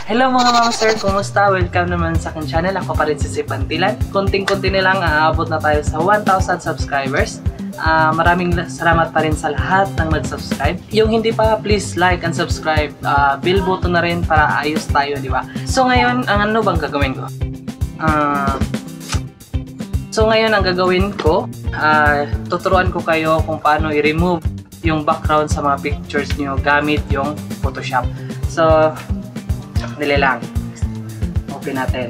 Hello mga mama sir, kumusta? Welcome naman sa akin channel. Ako pa rin si Pantilan. Konting-konti na lang, aabot na tayo sa 1,000 subscribers. Maraming salamat pa rin sa lahat ng nag-subscribe. Yung hindi pa, please like and subscribe. Bell button na rin para ayos tayo, di ba? So ngayon, ang ano bang gagawin ko? Ang gagawin ko, tuturuan ko kayo kung paano i-remove yung background sa mga pictures niyo gamit yung Photoshop. So, dali lang. Open natin.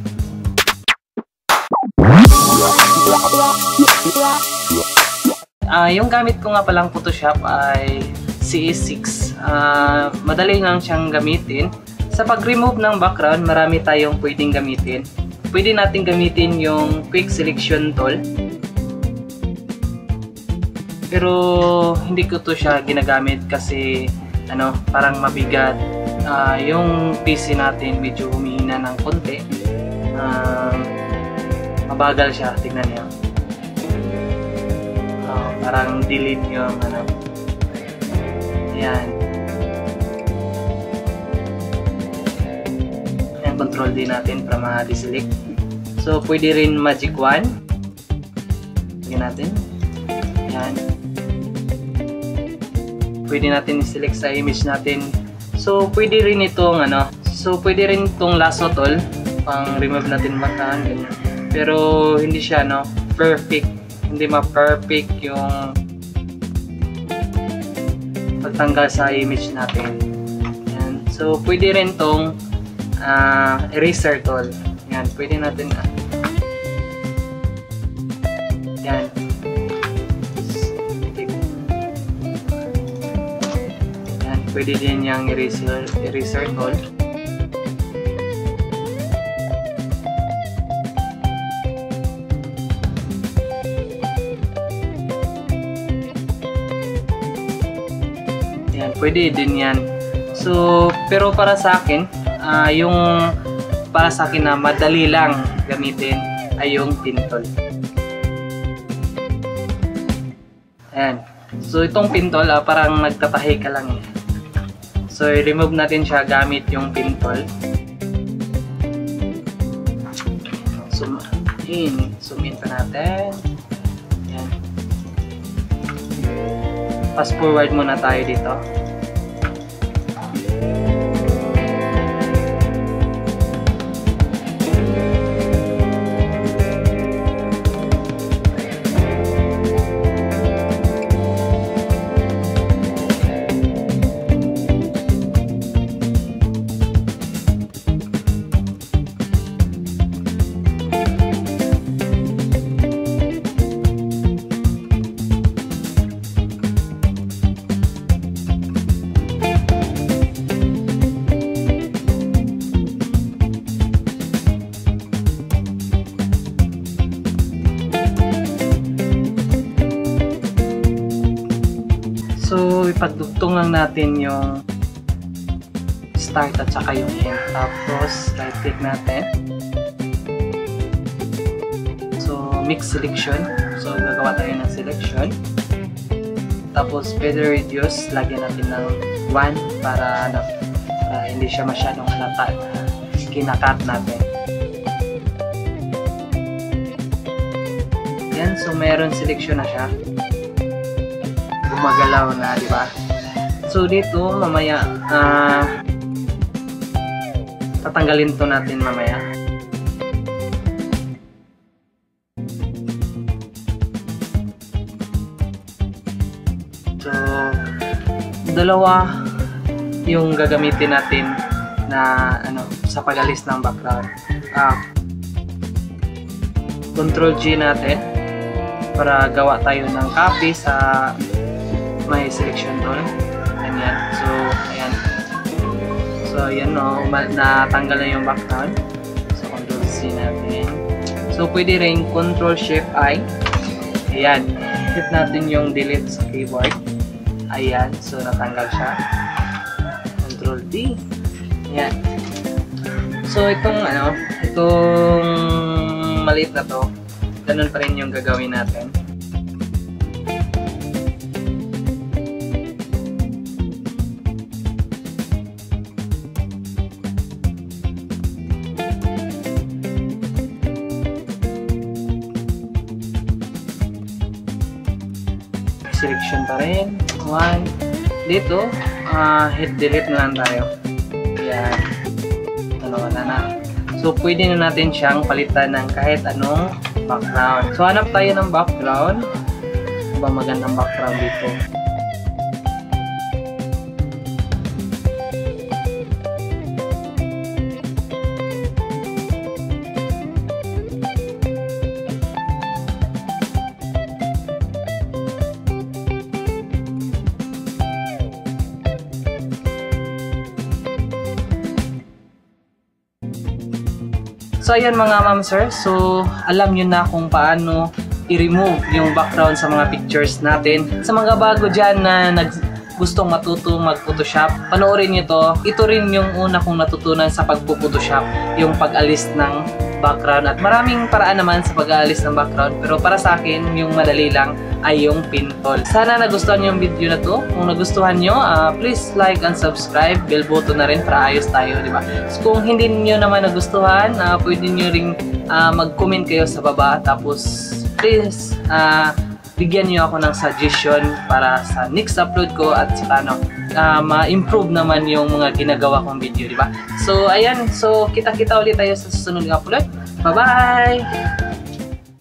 Yung gamit ko nga palang Photoshop ay CS6. Madali lang siyang gamitin. Sa pag-remove ng background, marami tayong pwedeng gamitin. Pwede natin gamitin yung Quick Selection Tool. Pero hindi ko to siya ginagamit kasi parang mabigat. Yung PC natin medyo humihina ng konti. Mabagal siya, tignan niyo. Parang delete yung Ayan. Ayan, control D natin para ma-deselect. So pwede rin magic wand. Lagyan natin. Ayan. Pwede natin i-select sa image natin. So pwede rin itong pwede rin itong lasso tool pang remove natin background, ganyan. Pero hindi siya perfect. Hindi ma-perfect yung pagtanggal sa image natin. Yan. So pwede rin itong eraser tool. Yan, pwede natin yan. Pwede din yung eraser tool. Yan, pwede din yan. So, pero para sa akin, para sa akin na madali lang gamitin ay yung pin tool. Ayan. So, itong pin tool, parang nagtatahi ka lang eh. So, i-remove natin siya gamit yung pin tool. Zoom in pa natin. Yan. Fast forward muna tayo dito. So, ipagdugtong lang natin yung start at saka yung end. Tapos, right click natin. So, mix selection. So, gagawa tayo ng selection. Tapos, feather reduce. Lagyan natin ng 1 para hindi siya masyadong halata na kinakat natin. Yan. So, meron selection na siya. Gumagalaw na, di ba? So dito mamaya tatanggalin to natin mamaya. So dalawa yung gagamitin natin na sa pag-alis ng background. Control G natin para gawa tayo ng copy sa may selection tool. Ganyan. So, ayan. So, ayan natanggal na yung background. So, Control C natin. So, pwede rin Control Shift I. Ayan. Hit natin yung delete sa keyboard. Ayan. So, natanggal siya. Control D. Ayan. So, itong maliit na to, ganun pa rin yung gagawin natin. selection pa rin. 1. Dito, hit delete na lang tayo. Yan. Wala na. So, pwede na natin siyang palitan ng kahit anong background. So, hanap tayo ng background. Ano ba magandang background dito? So ayan mga ma'am sir, so alam nyo na kung paano i-remove yung background sa mga pictures natin. Sa mga bago dyan na gustong matuto mag-Photoshop, panoorin nyo to. Ito rin yung una kong natutunan sa pag-Photoshop, yung pag-alis ng background. At maraming paraan naman sa pag-aalis ng background, pero para sa akin, yung madali lang ay yung pin tool. Sana nagustuhan nyo yung video na to. Kung nagustuhan nyo, please like and subscribe. Bell button na rin para ayos tayo, di ba? So kung hindi nyo naman nagustuhan, pwede nyo ring mag-comment kayo sa baba. Tapos please, bigyan nyo ako ng suggestion para sa next upload ko at saka ma-improve naman yung mga ginagawa kong video, di ba? So ayan, so kita-kita ulit tayo sa susunod na upload. Bye-bye!